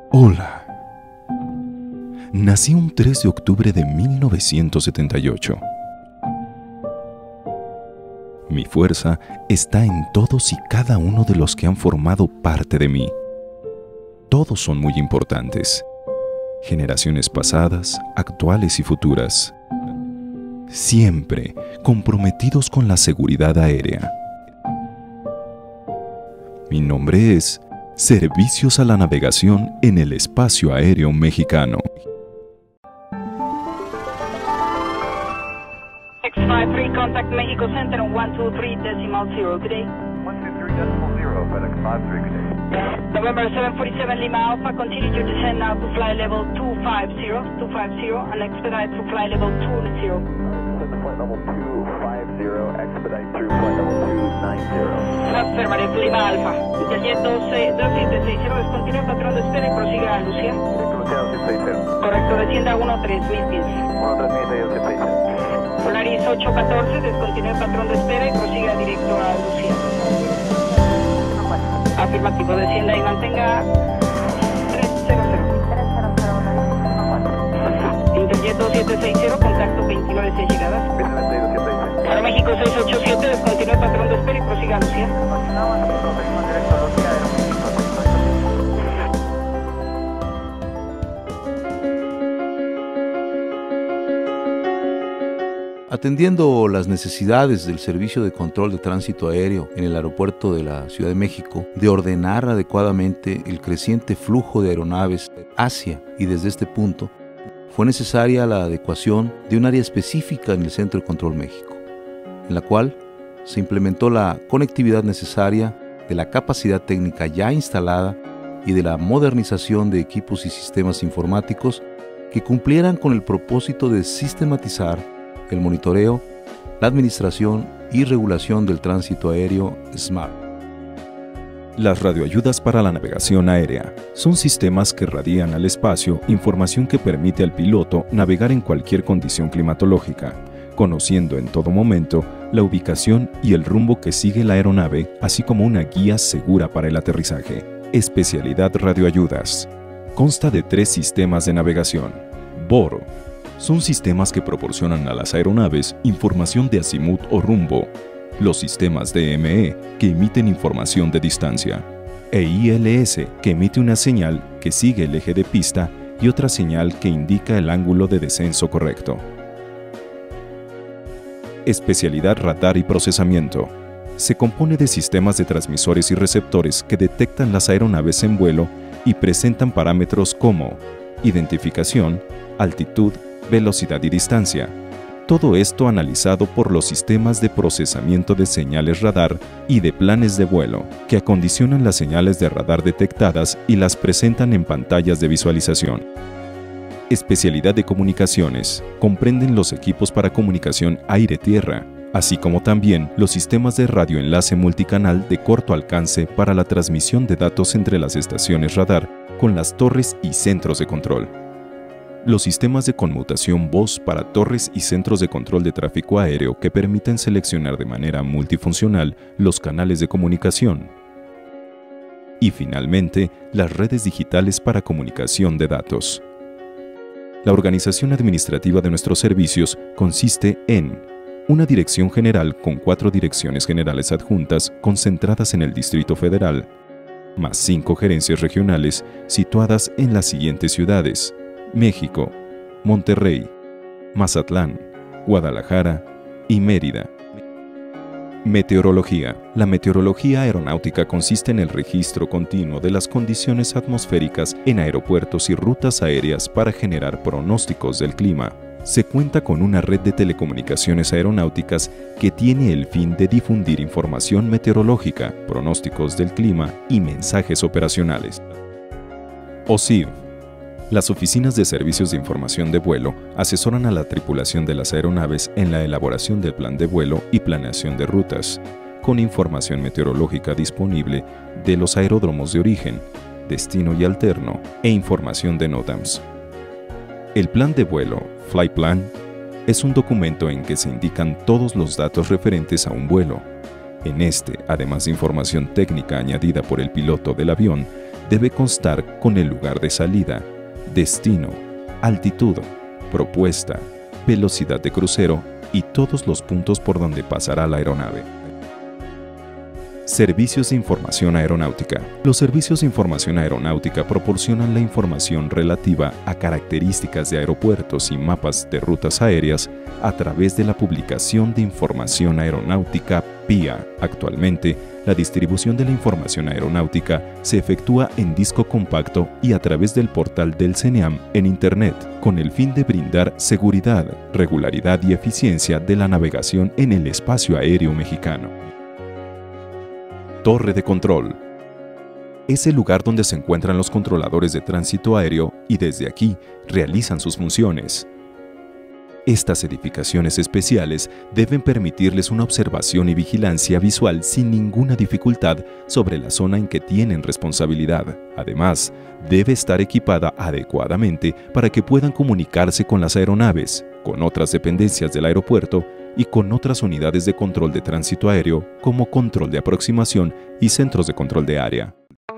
Hola. Nací un 3 de octubre de 1978. Mi fuerza está en todos y cada uno de los que han formado parte de mí. Todos son muy importantes. Generaciones pasadas, actuales y futuras. Siempre comprometidos con la seguridad aérea. Mi nombre es Servicios a la Navegación en el Espacio Aéreo Mexicano. X53, contact Mexico Center on 123.0, good day. 123.0, FedEx 53, good day. November 747 Lima Alpha, continue your descent now to fly level 250, and expedite to fly level 20. Flight level 250, expedite through flight level 290. Affirmative, Lima Alpha. Interjet 2760, descontinúe patrón de espera y prosiga a Lucía. Lucía 260. Correcto, descienda a 13.000 pies. 13.000, Polaris 814, descontinúe patrón de espera y prosiga directo a Lucía. Afirmativo, descienda y mantenga 300. Interjet 2760, contacto 29.6 llegadas. 29.6. Para México 687, descontinúe patrón de espera y prosiga a Lucía. Atendiendo las necesidades del Servicio de Control de Tránsito Aéreo en el aeropuerto de la Ciudad de México, de ordenar adecuadamente el creciente flujo de aeronaves hacia y desde este punto, fue necesaria la adecuación de un área específica en el Centro de Control México, en la cual se implementó la conectividad necesaria de la capacidad técnica ya instalada y de la modernización de equipos y sistemas informáticos que cumplieran con el propósito de sistematizar el monitoreo, la administración y regulación del tránsito aéreo SMART. Las radioayudas para la navegación aérea son sistemas que radian al espacio información que permite al piloto navegar en cualquier condición climatológica, conociendo en todo momento la ubicación y el rumbo que sigue la aeronave, así como una guía segura para el aterrizaje. Especialidad radioayudas. Consta de 3 sistemas de navegación. BORO. Son sistemas que proporcionan a las aeronaves información de azimut o rumbo. Los sistemas DME, que emiten información de distancia. E ILS, que emite una señal que sigue el eje de pista y otra señal que indica el ángulo de descenso correcto. Especialidad radar y procesamiento. Se compone de sistemas de transmisores y receptores que detectan las aeronaves en vuelo y presentan parámetros como identificación, altitud, velocidad y distancia. Todo esto analizado por los sistemas de procesamiento de señales radar y de planes de vuelo, que acondicionan las señales de radar detectadas y las presentan en pantallas de visualización. Especialidad de comunicaciones. Comprenden los equipos para comunicación aire-tierra, así como también los sistemas de radioenlace multicanal de corto alcance para la transmisión de datos entre las estaciones radar con las torres y centros de control. Los sistemas de conmutación voz para torres y centros de control de tráfico aéreo que permiten seleccionar de manera multifuncional los canales de comunicación. Y finalmente, las redes digitales para comunicación de datos. La organización administrativa de nuestros servicios consiste en una dirección general con 4 direcciones generales adjuntas concentradas en el Distrito Federal, más 5 gerencias regionales situadas en las siguientes ciudades: México, Monterrey, Mazatlán, Guadalajara y Mérida. Meteorología. La meteorología aeronáutica consiste en el registro continuo de las condiciones atmosféricas en aeropuertos y rutas aéreas para generar pronósticos del clima. Se cuenta con una red de telecomunicaciones aeronáuticas que tiene el fin de difundir información meteorológica, pronósticos del clima y mensajes operacionales. OSIV. Las oficinas de servicios de información de vuelo asesoran a la tripulación de las aeronaves en la elaboración del plan de vuelo y planeación de rutas, con información meteorológica disponible de los aeródromos de origen, destino y alterno, e información de NOTAMs. El plan de vuelo, Flight Plan, es un documento en que se indican todos los datos referentes a un vuelo. En este, además de información técnica añadida por el piloto del avión, debe constar con el lugar de salida, destino, altitud, propuesta, velocidad de crucero y todos los puntos por donde pasará la aeronave. Servicios de información aeronáutica. Los servicios de información aeronáutica proporcionan la información relativa a características de aeropuertos y mapas de rutas aéreas a través de la publicación de información aeronáutica PIA. Actualmente, la distribución de la información aeronáutica se efectúa en disco compacto y a través del portal del CENEAM en Internet, con el fin de brindar seguridad, regularidad y eficiencia de la navegación en el espacio aéreo mexicano. Torre de control. Es el lugar donde se encuentran los controladores de tránsito aéreo y desde aquí realizan sus funciones. Estas edificaciones especiales deben permitirles una observación y vigilancia visual sin ninguna dificultad sobre la zona en que tienen responsabilidad. Además, debe estar equipada adecuadamente para que puedan comunicarse con las aeronaves, con otras dependencias del aeropuerto y con otras unidades de control de tránsito aéreo como control de aproximación y centros de control de área.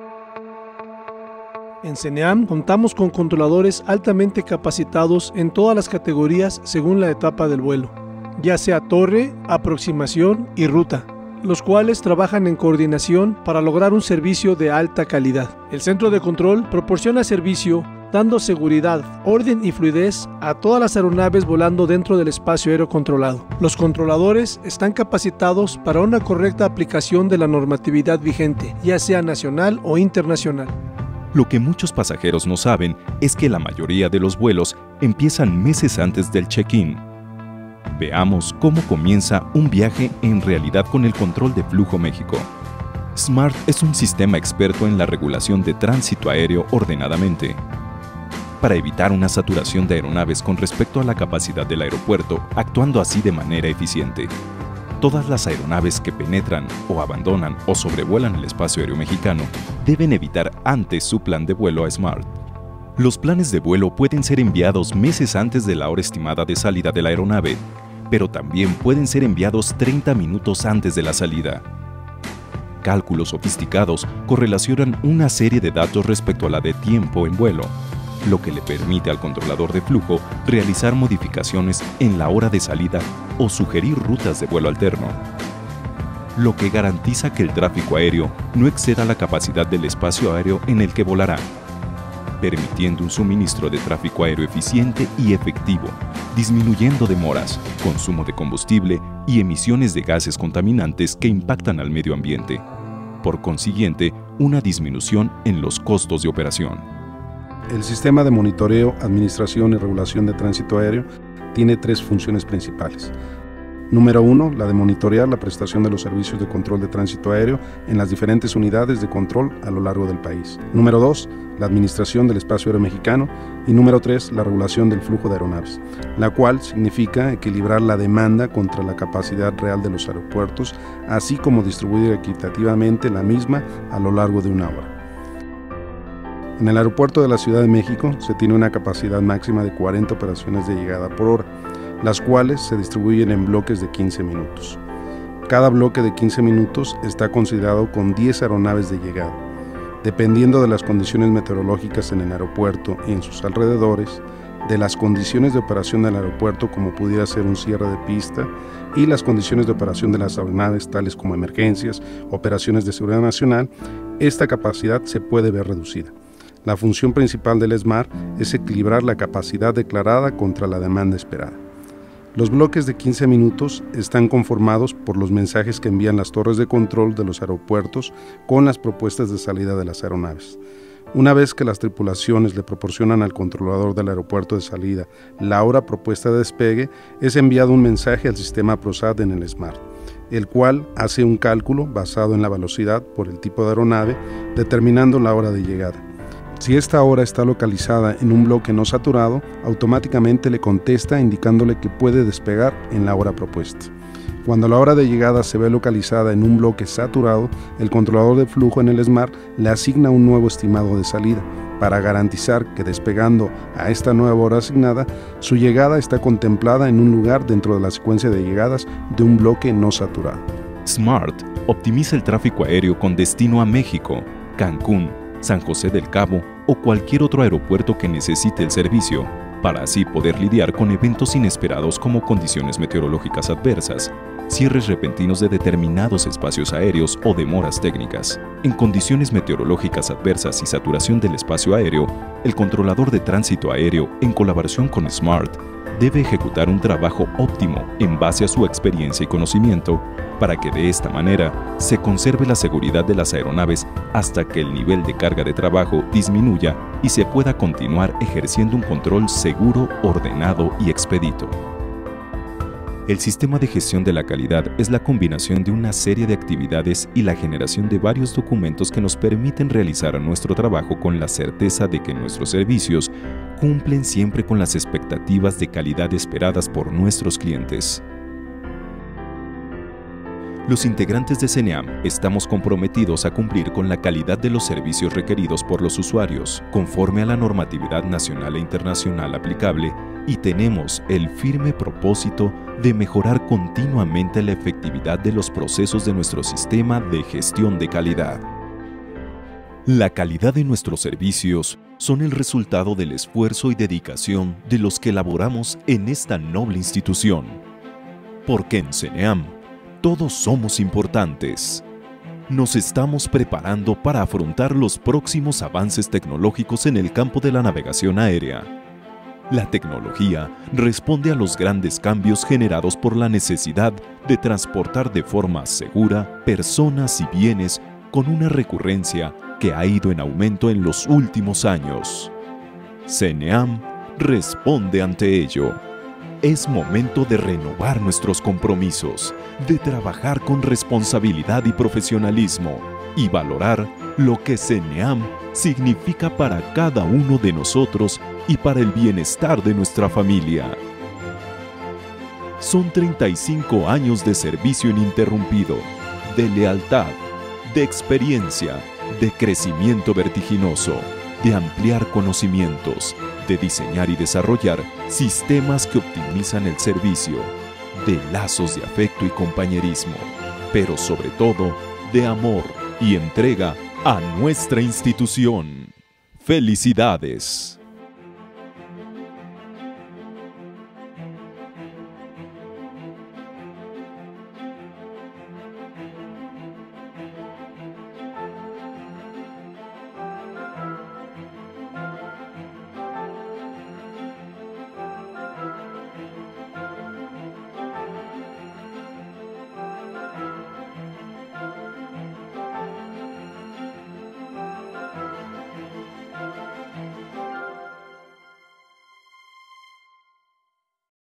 En CENEAM contamos con controladores altamente capacitados en todas las categorías según la etapa del vuelo, ya sea torre, aproximación y ruta, los cuales trabajan en coordinación para lograr un servicio de alta calidad. El centro de control proporciona servicio dando seguridad, orden y fluidez a todas las aeronaves volando dentro del espacio aéreo controlado. Los controladores están capacitados para una correcta aplicación de la normatividad vigente, ya sea nacional o internacional. Lo que muchos pasajeros no saben es que la mayoría de los vuelos empiezan meses antes del check-in. Veamos cómo comienza un viaje en realidad con el Control de Flujo México. SMART es un sistema experto en la regulación de tránsito aéreo ordenadamente. Para evitar una saturación de aeronaves con respecto a la capacidad del aeropuerto, actuando así de manera eficiente. Todas las aeronaves que penetran o abandonan o sobrevuelan el espacio aéreo mexicano deben evitar antes su plan de vuelo a SMART. Los planes de vuelo pueden ser enviados meses antes de la hora estimada de salida de la aeronave, pero también pueden ser enviados 30 minutos antes de la salida. Cálculos sofisticados correlacionan una serie de datos respecto a la de tiempo en vuelo, lo que le permite al controlador de flujo realizar modificaciones en la hora de salida o sugerir rutas de vuelo alterno, lo que garantiza que el tráfico aéreo no exceda la capacidad del espacio aéreo en el que volará, permitiendo un suministro de tráfico aéreo eficiente y efectivo, disminuyendo demoras, consumo de combustible y emisiones de gases contaminantes que impactan al medio ambiente. Por consiguiente, una disminución en los costos de operación. El sistema de monitoreo, administración y regulación de tránsito aéreo tiene tres funciones principales. Número 1, la de monitorear la prestación de los servicios de control de tránsito aéreo en las diferentes unidades de control a lo largo del país. Número 2, la administración del espacio aéreo mexicano. Y número 3, la regulación del flujo de aeronaves, la cual significa equilibrar la demanda contra la capacidad real de los aeropuertos, así como distribuir equitativamente la misma a lo largo de una hora. En el aeropuerto de la Ciudad de México se tiene una capacidad máxima de 40 operaciones de llegada por hora, las cuales se distribuyen en bloques de 15 minutos. Cada bloque de 15 minutos está considerado con 10 aeronaves de llegada. Dependiendo de las condiciones meteorológicas en el aeropuerto y en sus alrededores, de las condiciones de operación del aeropuerto como pudiera ser un cierre de pista y las condiciones de operación de las aeronaves tales como emergencias, operaciones de seguridad nacional, esta capacidad se puede ver reducida. La función principal del SMART es equilibrar la capacidad declarada contra la demanda esperada. Los bloques de 15 minutos están conformados por los mensajes que envían las torres de control de los aeropuertos con las propuestas de salida de las aeronaves. Una vez que las tripulaciones le proporcionan al controlador del aeropuerto de salida la hora propuesta de despegue, es enviado un mensaje al sistema PROSAT en el SMART, el cual hace un cálculo basado en la velocidad por el tipo de aeronave, determinando la hora de llegada. Si esta hora está localizada en un bloque no saturado, automáticamente le contesta indicándole que puede despegar en la hora propuesta. Cuando la hora de llegada se ve localizada en un bloque saturado, el controlador de flujo en el SMART le asigna un nuevo estimado de salida para garantizar que despegando a esta nueva hora asignada, su llegada está contemplada en un lugar dentro de la secuencia de llegadas de un bloque no saturado. SMART optimiza el tráfico aéreo con destino a México, Cancún, San José del Cabo o cualquier otro aeropuerto que necesite el servicio, para así poder lidiar con eventos inesperados como condiciones meteorológicas adversas, cierres repentinos de determinados espacios aéreos o demoras técnicas. En condiciones meteorológicas adversas y saturación del espacio aéreo, el controlador de tránsito aéreo, en colaboración con SMART, debe ejecutar un trabajo óptimo en base a su experiencia y conocimiento para que de esta manera se conserve la seguridad de las aeronaves hasta que el nivel de carga de trabajo disminuya y se pueda continuar ejerciendo un control seguro, ordenado y expedito. El sistema de gestión de la calidad es la combinación de una serie de actividades y la generación de varios documentos que nos permiten realizar nuestro trabajo con la certeza de que nuestros servicios cumplen siempre con las expectativas de calidad esperadas por nuestros clientes. Los integrantes de CENEAM estamos comprometidos a cumplir con la calidad de los servicios requeridos por los usuarios, conforme a la normatividad nacional e internacional aplicable, y tenemos el firme propósito de mejorar continuamente la efectividad de los procesos de nuestro sistema de gestión de calidad. La calidad de nuestros servicios son el resultado del esfuerzo y dedicación de los que elaboramos en esta noble institución, porque en CENEAM todos somos importantes. Nos estamos preparando para afrontar los próximos avances tecnológicos en el campo de la navegación aérea. La tecnología responde a los grandes cambios generados por la necesidad de transportar de forma segura personas y bienes con una recurrencia que ha ido en aumento en los últimos años. CENEAM responde ante ello. Es momento de renovar nuestros compromisos, de trabajar con responsabilidad y profesionalismo y valorar lo que CENEAM significa para cada uno de nosotros y para el bienestar de nuestra familia. Son 35 años de servicio ininterrumpido, de lealtad, de experiencia, de crecimiento vertiginoso, de ampliar conocimientos, de diseñar y desarrollar sistemas que optimizan el servicio, de lazos de afecto y compañerismo, pero sobre todo de amor y entrega a nuestra institución. ¡Felicidades!